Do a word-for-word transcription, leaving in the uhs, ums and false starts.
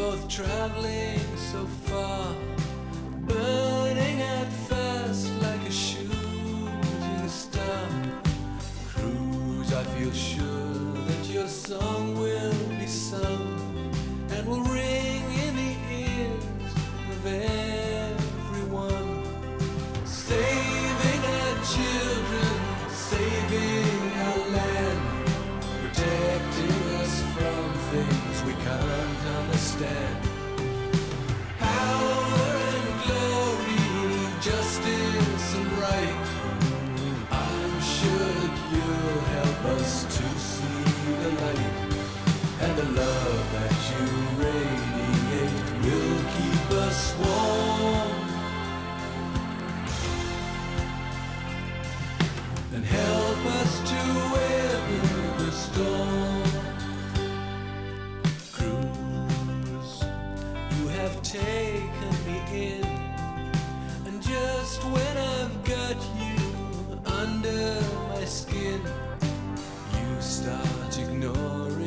both traveling so far, burning at first like a shooting star. Cruise, I feel sure that your song will be sung and will ring in the ears of everyone. Saving our children, saving our land, protecting us from things we can't understand. Power and glory, justice and right, I'm sure that you'll help us to see the light. And the love that you radiate will keep us warm and help us to weather the storm. Cruise, you have taken me in, and just when I've got you under my skin, you start ignoring